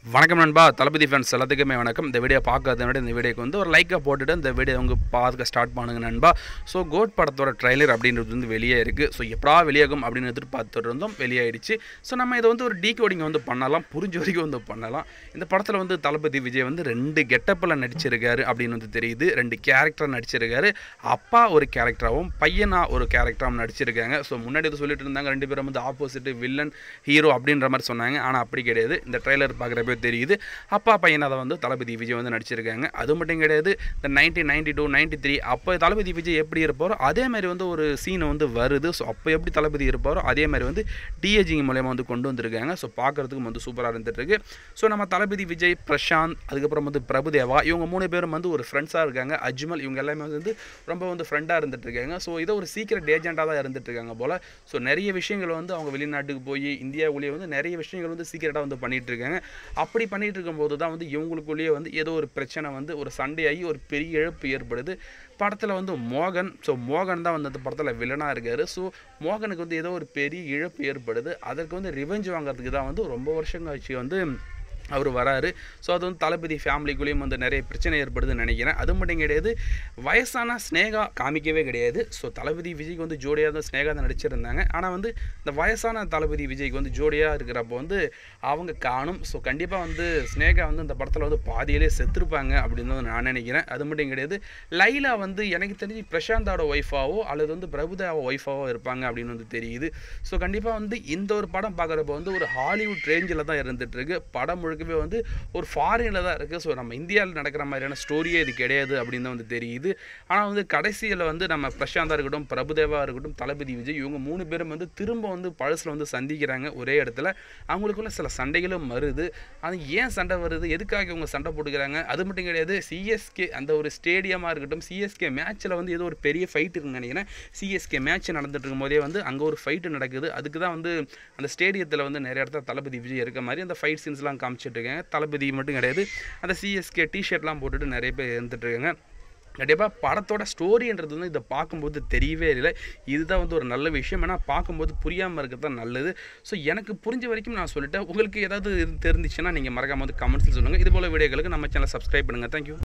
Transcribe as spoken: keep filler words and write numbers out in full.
வணக்கம் நண்பா, தளபதி ஃபேன்ஸ் எல்லாத்துக்குமே வணக்கம். இந்த வீடியோ பார்க்கறத விட இந்த வீடியோக்கு வந்து ஒரு லைக்கை போட்டுட்டு இந்த வீடியோ அவங்க பார்க்க ஸ்டார்ட் பண்ணுங்க நண்பா. ஸோ கோட் படத்தோட ட்ரைலர் அப்படின்றது வந்து வெளியே இருக்குது. ஸோ எப்படா வெளியாகும் அப்படின்னு எதிர்பார்த்துட்டு இருந்தோம், வெளியாயிடுச்சு. ஸோ நம்ம இதை வந்து ஒரு டீகோடிங் வந்து பண்ணலாம், புரிஞ்ச வரைக்கும் வந்து பண்ணலாம். இந்த படத்தில் வந்து தளபதி விஜய் வந்து ரெண்டு கெட்டப்பில் நடிச்சிருக்காரு அப்படின்னு வந்து தெரியுது. ரெண்டு கேரக்டர் நடிச்சிருக்காரு. அப்பா ஒரு கேரக்டராகவும் பையனா ஒரு கேரக்டராகவும் நடிச்சிருக்காங்க. ஸோ முன்னாடி இது சொல்லிட்டு இருந்தாங்க ரெண்டு பேரும் வந்து ஆப்போசிட் வில்லன் ஹீரோ அப்படின்ற மாதிரி சொன்னாங்க. ஆனால் அப்படி கிடையாது. இந்த ட்ரைலர் பார்க்குறப்ப தெரியுது அப்பா பையனை அதை வந்து தளபதி விஜய் வந்து நடிச்சிருக்காங்க. அது மட்டும் கிடையாது, இந்த nineteen ninety two ninety three அப்போ தளபதி விஜய் எப்படி இருப்பாரோ அதே மாதிரி வந்து ஒரு சீன் வந்து வருது. ஸோ அப்போ எப்படி தளபதி இருப்பாரோ அதே மாதிரி வந்து டிஏஜிங் மூலயமா வந்து கொண்டு வந்திருக்காங்க. ஸோ பார்க்குறதுக்கு வந்து சூப்பராக இருந்துட்டு இருக்கு. ஸோ நம்ம தளபதி விஜய், பிரசாந்த், அதுக்கப்புறம் வந்து பிரபுதேவா, இவங்க மூணு பேரும் வந்து ஒரு ஃப்ரெண்ட்ஸாக இருக்காங்க. அஜ்மல், இவங்க எல்லாமே வந்து ரொம்ப வந்து ஃப்ரெண்டாக இருந்துட்டு இருக்காங்க. ஸோ இதை ஒரு சீக்ரெட் ஏஜென்ட்டாக தான் இருந்துட்டு இருக்காங்க போல். ஸோ நிறைய விஷயங்கள் வந்து அவங்க வெளிநாட்டுக்கு போய் இந்தியாவுக்குள்ளேயே வந்து நிறைய விஷயங்கள் வந்து சீக்கிரட்டாக வந்து பண்ணிட்டு இருக்காங்க. அப்படி பண்ணிட்டு இருக்கும்போது தான் வந்து இவங்களுக்குள்ளேயே வந்து ஏதோ ஒரு பிரச்சனை வந்து ஒரு சண்டையாகி ஒரு பெரிய இழப்பு ஏற்படுது. படத்தில் வந்து மோகன், ஸோ மோகன் தான் வந்து அந்த படத்தில் வில்லனாக இருக்கார். ஸோ மோகனுக்கு வந்து ஏதோ ஒரு பெரிய இழப்பு ஏற்படுது. அதற்கு வந்து ரிவெஞ்ச் வாங்குறதுக்கு தான் வந்து ரொம்ப வருஷம் கழிச்சு வந்து அவர் வராரு. ஸோ அது வந்து தளபதி ஃபேமிலிக்குள்ளேயும் வந்து நிறைய பிரச்சனை ஏற்படுதுன்னு நினைக்கிறேன். அது மட்டும் கிடையாது, வயசான ஸ்னேகா காமிக்கவே கிடையாது. ஸோ தளபதி விஜய்க்கு வந்து ஜோடியாக தான் ஸ்னேகா தான் நடிச்சிருந்தாங்க. ஆனால் வந்து இந்த வயசான தளபதி விஜய்க்கு வந்து ஜோடியாக இருக்கிறப்போ வந்து அவங்க காணும். ஸோ கண்டிப்பாக வந்து ஸ்னேகா வந்து இந்த படத்தில் வந்து பாதியிலே செத்துருப்பாங்க அப்படின்னு வந்து நான் நினைக்கிறேன். அது மட்டும் கிடையாது, லைலா வந்து எனக்கு தெரிஞ்சு பிரசாந்தோட ஒய்ஃபாவோ அல்லது வந்து பிரபுதேவா ஒய்ஃபாவோ இருப்பாங்க அப்படின்னு வந்து தெரியுது. ஸோ கண்டிப்பாக வந்து இந்த ஒரு படம் பார்க்குறப்போ வந்து ஒரு ஹாலிவுட் ரேஞ்சில் தான் இருந்துகிட்ருக்கு. படம் முழுக்க வந்து ஒரு ஃபாரினில் தான் இருக்குது. ஸோ நம்ம இந்தியாவில் நடக்கிற மாதிரியான ஸ்டோரியே இது கிடையாது அப்படின்னு தான் வந்து தெரியுது. ஆனால் வந்து கடைசியில் வந்து நம்ம பிரசாந்தா இருக்கட்டும், பிரபுதேவா இருக்கட்டும், தளபதி விஜய், இவங்க மூணு பேரும் வந்து திரும்ப வந்து பழசில் வந்து சந்திக்கிறாங்க ஒரே இடத்துல. அவங்களுக்குள்ள சில சண்டைகளும் வருது. அது ஏன் சண்டை வருது, எதுக்காக இவங்க சண்டை போட்டுக்கிறாங்க, அது மட்டும் கிடையாது. சிஎஸ்கே அந்த ஒரு ஸ்டேடியமாக இருக்கட்டும், சிஎஸ்கே மேட்ச்சில் வந்து ஏதோ ஒரு பெரிய ஃபைட் இருக்குன்னு நினைக்கிறேன். சிஎஸ்கே மேட்ச் நடந்துட்டு இருக்கும் போதே வந்து அங்கே ஒரு ஃபைட்டு நடக்குது. அதுக்கு தான் வந்து அந்த ஸ்டேடியத்தில் வந்து நிறைய இடத்துல தளபதி விஜய் இருக்க மாதிரி அந்த ஃபைட் சீன்ஸ்லாம் காமிச்சிட்டு இருக்காங்க. தளபதி மட்டும் கிடையாது, அந்த சிஎஸ்கே டிஷர்ட்லாம் போட்டுட்டு நிறைய பேர் இருந்துட்டு இருக்காங்க. கண்டிப்பாக படத்தோட ஸ்டோரின்றது வந்து இதை பார்க்கும்போது தெரியவே இல்லை. இதுதான் வந்து ஒரு நல்ல விஷயம். ஏன்னா பார்க்கும்போது புரியாமல் இருக்கிறது தான் நல்லது. ஸோ எனக்கு புரிஞ்ச வரைக்கும் நான் சொல்லிட்டேன். உங்களுக்கு ஏதாவது தெரிஞ்சிச்சுன்னா நீங்கள் மறக்காம வந்து கமெண்ட்ஸில் சொல்லுங்கள். இதுபோல் வீடியோக்களுக்கு நம்ம சேனலை சப்ஸ்கிரைப் பண்ணுங்கள். தேங்க்யூ.